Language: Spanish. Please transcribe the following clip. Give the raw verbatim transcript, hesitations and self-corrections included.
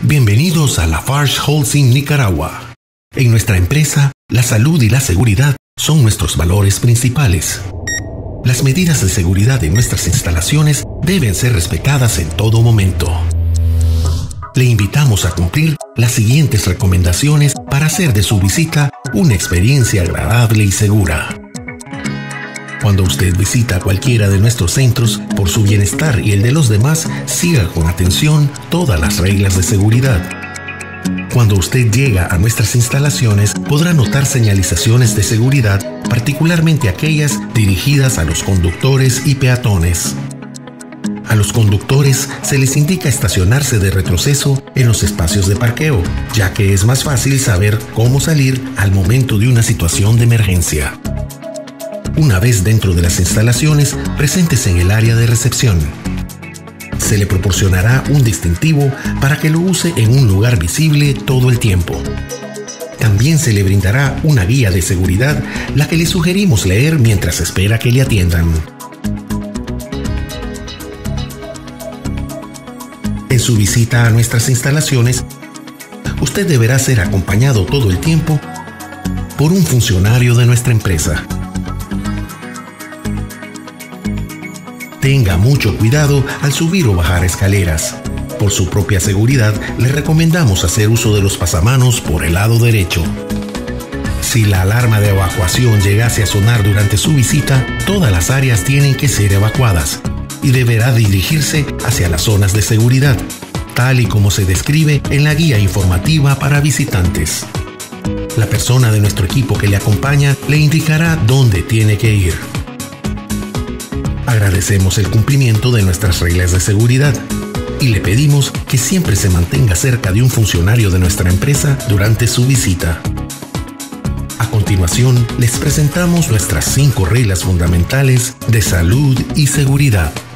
Bienvenidos a Lafarge Holcim Nicaragua. En nuestra empresa, la salud y la seguridad son nuestros valores principales. Las medidas de seguridad en nuestras instalaciones deben ser respetadas en todo momento. Le invitamos a cumplir las siguientes recomendaciones para hacer de su visita una experiencia agradable y segura. Cuando usted visita cualquiera de nuestros centros, por su bienestar y el de los demás, siga con atención todas las reglas de seguridad. Cuando usted llega a nuestras instalaciones, podrá notar señalizaciones de seguridad, particularmente aquellas dirigidas a los conductores y peatones. A los conductores se les indica estacionarse de retroceso en los espacios de parqueo, ya que es más fácil saber cómo salir al momento de una situación de emergencia. Una vez dentro de las instalaciones, preséntese en el área de recepción. Se le proporcionará un distintivo para que lo use en un lugar visible todo el tiempo. También se le brindará una guía de seguridad, la que le sugerimos leer mientras espera que le atiendan. En su visita a nuestras instalaciones, usted deberá ser acompañado todo el tiempo por un funcionario de nuestra empresa. Tenga mucho cuidado al subir o bajar escaleras. Por su propia seguridad, le recomendamos hacer uso de los pasamanos por el lado derecho. Si la alarma de evacuación llegase a sonar durante su visita, todas las áreas tienen que ser evacuadas y deberá dirigirse hacia las zonas de seguridad, tal y como se describe en la guía informativa para visitantes. La persona de nuestro equipo que le acompaña le indicará dónde tiene que ir. Agradecemos el cumplimiento de nuestras reglas de seguridad y le pedimos que siempre se mantenga cerca de un funcionario de nuestra empresa durante su visita. A continuación, les presentamos nuestras cinco reglas fundamentales de salud y seguridad.